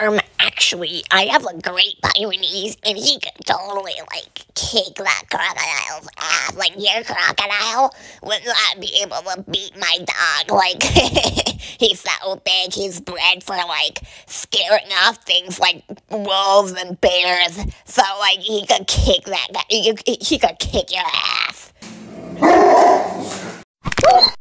Actually, I have a great pyrenees, and he could totally, like, kick that crocodile's ass. Like, your crocodile would not be able to beat my dog. Like, he's so big, he's bred for, like, scaring off things like wolves and bears. So, like, he could kick that guy. He could kick your ass.